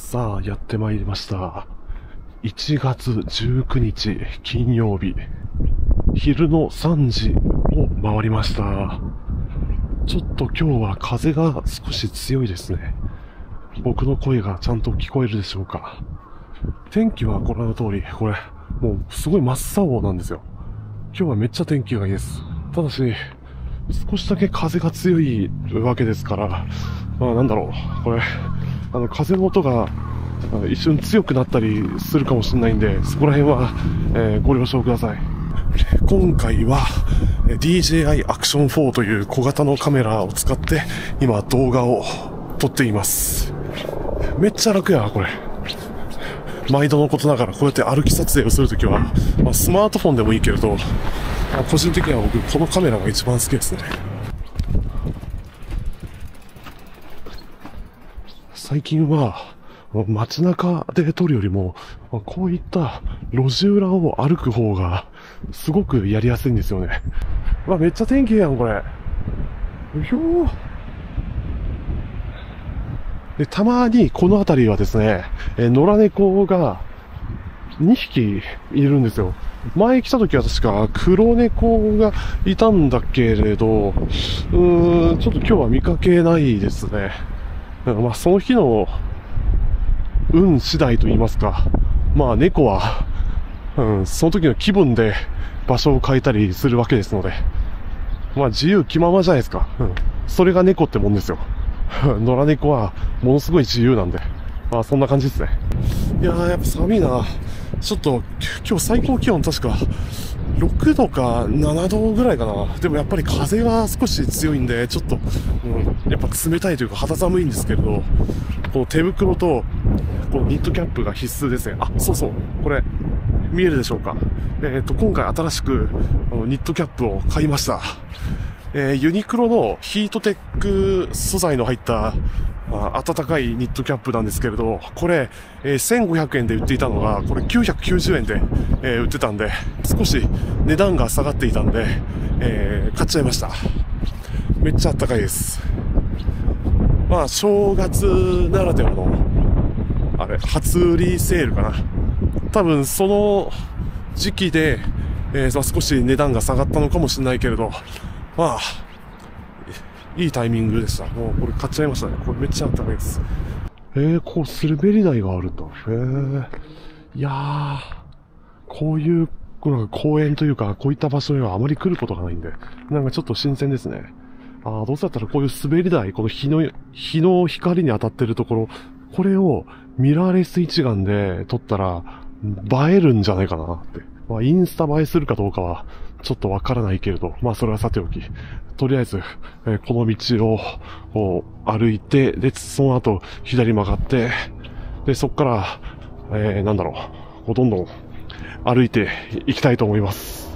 さあ、やってまいりました。1月19日金曜日、昼の3時を回りました。ちょっと今日は風が少し強いですね。僕の声がちゃんと聞こえるでしょうか。天気はご覧の通り、これ、もうすごい真っ青なんですよ。今日はめっちゃ天気がいいです。ただし、少しだけ風が強いわけですから、なんだろう、これ、風の音が一瞬強くなったりするかもしれないんで、そこら辺は、ご了承ください。今回は DJI Action 4という小型のカメラを使って今動画を撮っています。めっちゃ楽や、これ。毎度のことながらこうやって歩き撮影をするときは、スマートフォンでもいいけれど、個人的には僕このカメラが一番好きですね。最近は街中で撮るよりもこういった路地裏を歩く方がすごくやりやすいんですよね。めっちゃ天気いいやんこれ。よいしょ。で、たまにこの辺りはですね、野良猫が2匹いるんですよ。前来た時は確か黒猫がいたんだけれど、ちょっと今日は見かけないですね。その日の運次第と言いますか。猫は、その時の気分で場所を変えたりするわけですので。自由気ままじゃないですか。それが猫ってもんですよ。野良猫はものすごい自由なんで。そんな感じですね。いやー、やっぱ寒いな。ちょっと、今日最高気温確か6度か7度ぐらいかな。でもやっぱり風が少し強いんで、ちょっと、やっぱ冷たいというか肌寒いんですけれど、この手袋と、このニットキャップが必須ですね。そうそう。これ、見えるでしょうか。今回新しく、ニットキャップを買いました。ユニクロのヒートテック素材の入った、暖かいニットキャップなんですけれど、これ、1500円で売っていたのが、これ990円で、売ってたんで、少し値段が下がっていたんで、買っちゃいました。めっちゃ暖かいです。正月ならではの、初売りセールかな。多分その時期で、少し値段が下がったのかもしれないけれど、いいタイミングでした。もうこれ買っちゃいましたね。これめっちゃ暖かいです。こう滑り台があるんだ。いやー、こういう公園というか、こういった場所にはあまり来ることがないんで、なんかちょっと新鮮ですね。どうせだったらこういう滑り台、この日の光に当たってるところ、これをミラーレス一眼で撮ったら映えるんじゃないかなって。インスタ映えするかどうかはちょっとわからないけれど、それはさておき。とりあえず、この道を歩いて、で、その後左曲がって、で、そこから、どんどん歩いていきたいと思います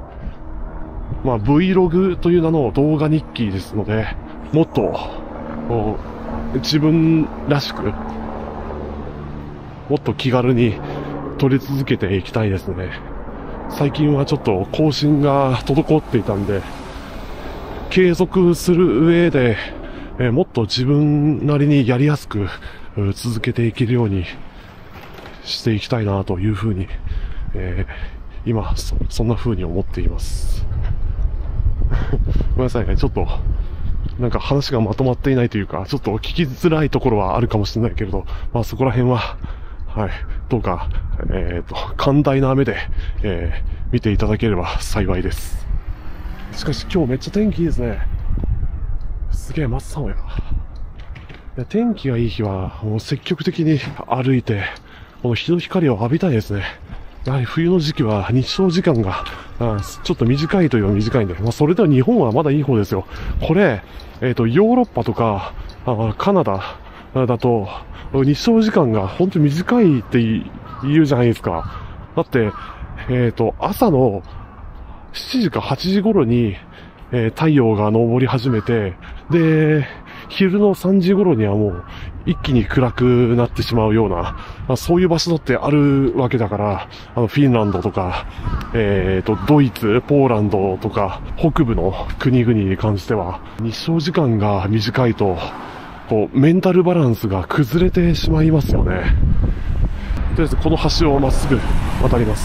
。Vlog という名の動画日記ですので、もっと、自分らしく、もっと気軽に撮り続けていきたいですね。最近はちょっと更新が滞っていたんで、継続する上で、もっと自分なりにやりやすく続けていけるようにしていきたいなというふうに、今そんな風に思っています。ごめんなさいね、ちょっとなんか話がまとまっていないというか、ちょっと聞きづらいところはあるかもしれないけれど、そこら辺はどうか寛大な目で、見ていただければ幸いです。しかし今日めっちゃ天気いいですね。すげえ真っ青や。天気がいい日はもう積極的に歩いて、この日の光を浴びたいですね。やはり冬の時期は日照時間がちょっと短いといえば短いんで、それでは日本はまだいい方ですよ。これ、ヨーロッパとかカナダだと日照時間が本当に短いって言うじゃないですか。だって、朝の7時か8時頃に、太陽が昇り始めて、で、昼の3時頃にはもう一気に暗くなってしまうような、そういう場所だってあるわけだから、フィンランドとか、ドイツ、ポーランドとか、北部の国々に関しては、日照時間が短いと、 こう、メンタルバランスが崩れてしまいますよね。とりあえずこの橋をまっすぐ渡ります。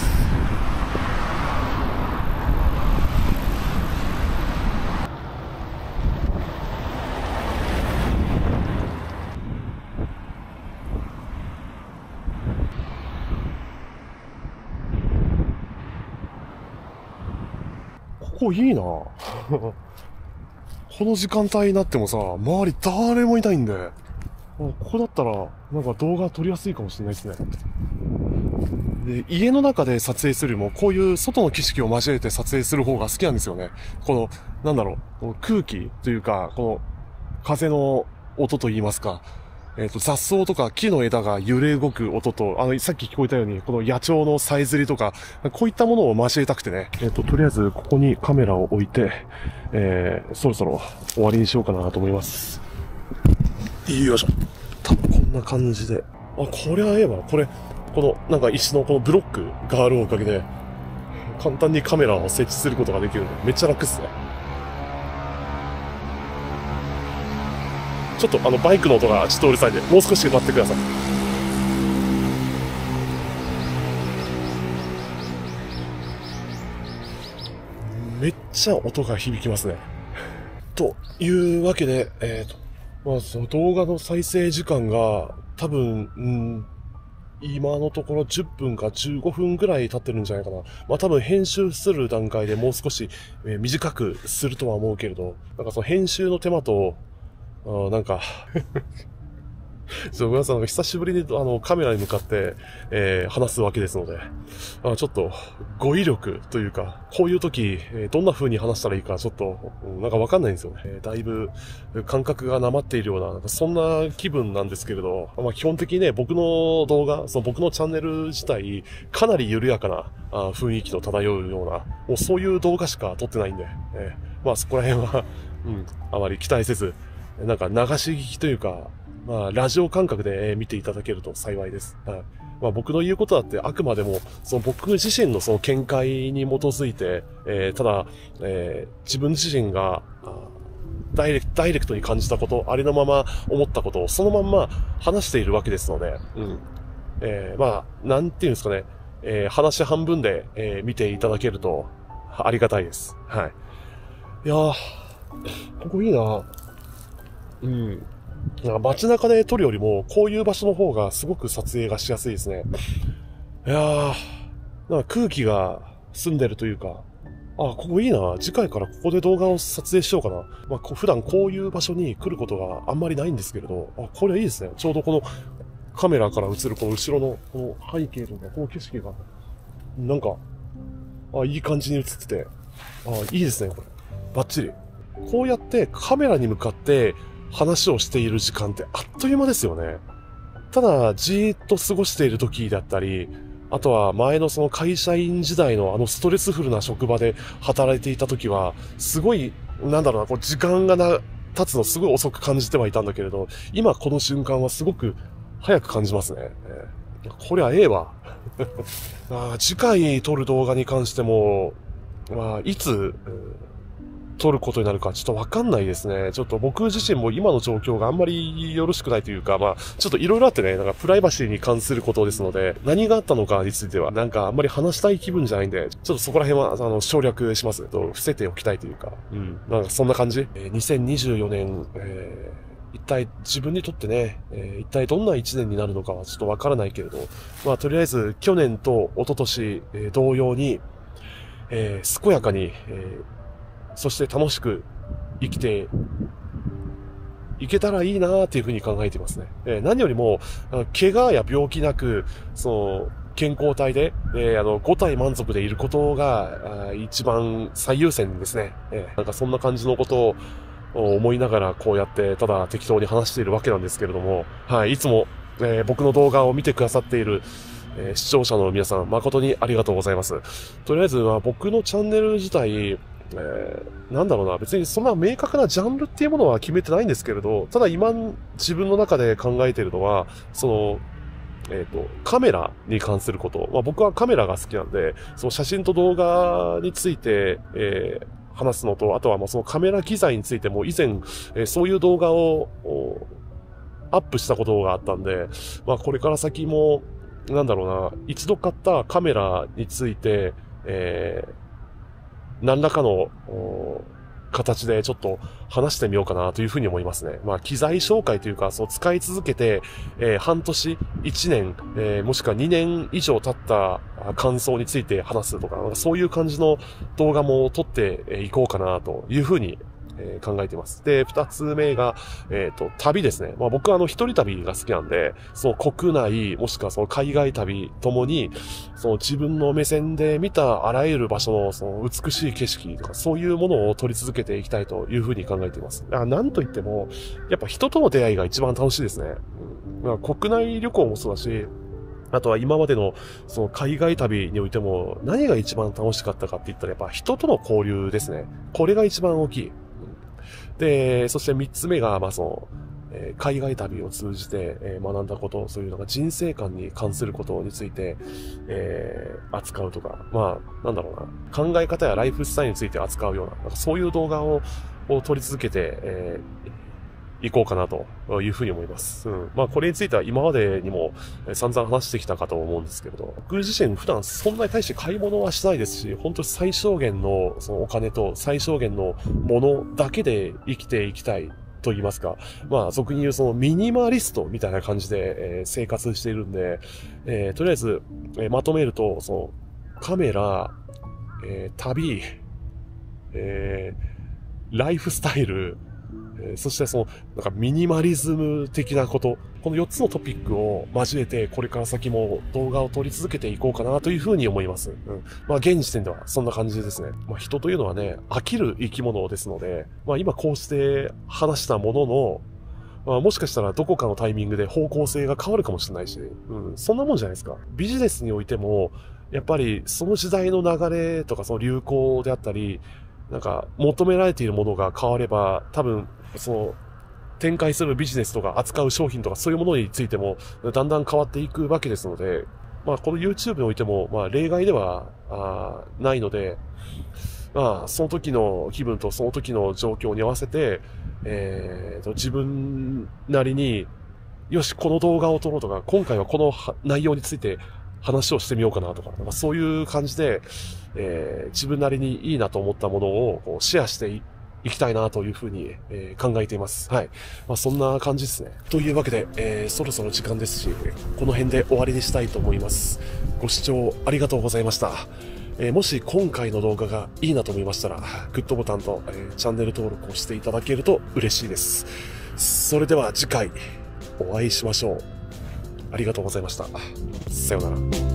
ここいいなこの時間帯になってもさ、周り誰もいないんで、ここだったら、なんか動画撮りやすいかもしれないですね。で、家の中で撮影するよりも、こういう外の景色を交えて撮影する方が好きなんですよね。この、なんだろう、この空気というか、この風の音と言いますか、雑草とか木の枝が揺れ動く音と、さっき聞こえたように、この野鳥のさえずりとか、こういったものを交えたくてね、とりあえずここにカメラを置いて、そろそろ終わりにしようかなと思います。よいしょ。多分こんな感じで。あ、これはええわ。この、なんか石のこのブロックがあるおかげで、簡単にカメラを設置することができるので、めっちゃ楽っすね。ちょっとバイクの音がちょっとうるさいんで、もう少し待ってください。めっちゃ音が響きますね。というわけで、まあ、その動画の再生時間が多分、今のところ10分か15分ぐらい経ってるんじゃないかな。まあ多分編集する段階でもう少し、短くするとは思うけれど、なんかその編集の手間と、なんか皆さん久しぶりにカメラに向かって、話すわけですので、ちょっと語彙力というか、こういう時、どんな風に話したらいいかちょっと、なんかわかんないんですよね。だいぶ感覚がなまっているような、なんかそんな気分なんですけれど、まあ基本的にね、僕の動画、僕のチャンネル自体、かなり緩やかな雰囲気の漂うような、もうそういう動画しか撮ってないんで、まあそこら辺は、あまり期待せず、なんか流し聞きというか、まあ、ラジオ感覚で見ていただけると幸いです。はい。まあ、僕の言うことだってあくまでも、僕自身の見解に基づいて、ただ、自分自身が、ダイレクトに感じたこと、ありのまま思ったことをそのまんま話しているわけですので、まあ、なんていうんですかね、話半分で、見ていただけるとありがたいです。はい。いやー、ここいいな。街中で撮るよりも、こういう場所の方がすごく撮影がしやすいですね。いやー、なんか空気が澄んでるというか、ここいいな。次回からここで動画を撮影しようかな。まあ、普段こういう場所に来ることがあんまりないんですけれど、これはいいですね。ちょうどこのカメラから映るこの後ろのこの背景とか、この景色が、なんか、いい感じに映ってて、いいですね、これ。バッチリ。こうやってカメラに向かって、話をしている時間ってあっという間ですよね。ただ、じーっと過ごしている時だったり、あとは前の会社員時代のストレスフルな職場で働いていた時は、すごい、なんだろうな、こう時間が経つのすごい遅く感じてはいたんだけれど、今この瞬間はすごく早く感じますね。これはええわ。次回撮る動画に関しても、いつ、撮ることになるかちょっとわかんないですね。ちょっと僕自身も今の状況があんまりよろしくないというか、ちょっといろいろあってね、なんかプライバシーに関することですので、何があったのかについては、なんかあんまり話したい気分じゃないんで、ちょっとそこら辺は、省略します。伏せておきたいというか、なんかそんな感じ。2024年、一体自分にとってね、一体どんな一年になるのかはちょっとわからないけれど、とりあえず去年と一昨年、同様に、健やかに、そして楽しく生きていけたらいいなーっていうふうに考えていますね。何よりも、怪我や病気なく、健康体で、5体満足でいることが、一番最優先ですね。なんかそんな感じのことを思いながらこうやってただ適当に話しているわけなんですけれども、はい、いつも、僕の動画を見てくださっている視聴者の皆さん、誠にありがとうございます。とりあえずは僕のチャンネル自体、なんだろうな、別にそんな明確なジャンルっていうものは決めてないんですけれど、ただ今自分の中で考えているのは、カメラに関すること。僕はカメラが好きなんで、その写真と動画について、話すのと、あとはそのカメラ機材についても以前、そういう動画をアップしたことがあったんで、まあこれから先も、なんだろうな、一度買ったカメラについて、何らかの形でちょっと話してみようかなというふうに思いますね。まあ機材紹介というか、そう使い続けて、半年、1年、もしくは2年以上経った感想について話すとか、そういう感じの動画も撮っていこうかなというふうに考えています。で、二つ目が、旅ですね。まあ僕は一人旅が好きなんで、その国内、もしくはその海外旅ともに、その自分の目線で見たあらゆる場所のその美しい景色とか、そういうものを撮り続けていきたいというふうに考えています。なんといっても、やっぱ人との出会いが一番楽しいですね。まあ、国内旅行もそうだし、あとは今までのその海外旅においても何が一番楽しかったかって言ったらやっぱ人との交流ですね。これが一番大きい。で、そして三つ目が、まあ海外旅を通じて学んだこと、そういうのが人生観に関することについて、扱うとか、まあ、なんだろうな、考え方やライフスタイルについて扱うような、なんかそういう動画を撮り続けて、いこうかなというふうに思います。まあこれについては今までにも散々話してきたかと思うんですけれど、僕自身普段そんなに対して買い物はしないですし、本当に最小限のそのお金と最小限のものだけで生きていきたいと言いますか、まあ俗に言うそのミニマリストみたいな感じで、生活しているんで、とりあえず、まとめると、そのカメラ、旅、ライフスタイル、そしてその、なんかミニマリズム的なこと、この4つのトピックを交えて、これから先も動画を撮り続けていこうかなというふうに思います。まあ現時点ではそんな感じですね。まあ人というのはね、飽きる生き物ですので、まあ今こうして話したものの、まあ、もしかしたらどこかのタイミングで方向性が変わるかもしれないし、そんなもんじゃないですか。ビジネスにおいても、やっぱりその時代の流れとかその流行であったり、なんか求められているものが変われば、多分、その、展開するビジネスとか扱う商品とかそういうものについてもだんだん変わっていくわけですので、まあこの YouTube においても、まあ例外ではないので、まあその時の気分とその時の状況に合わせて、自分なりに、よし、この動画を撮ろうとか、今回はこの内容について話をしてみようかなとか、なんかそういう感じで、自分なりにいいなと思ったものをこうシェアしていきたいなというふうに、考えています。はい。まあそんな感じですね。というわけで、そろそろ時間ですし、この辺で終わりにしたいと思います。ご視聴ありがとうございました。もし今回の動画がいいなと思いましたら、グッドボタンと、チャンネル登録をしていただけると嬉しいです。それでは次回お会いしましょう。ありがとうございました。さようなら。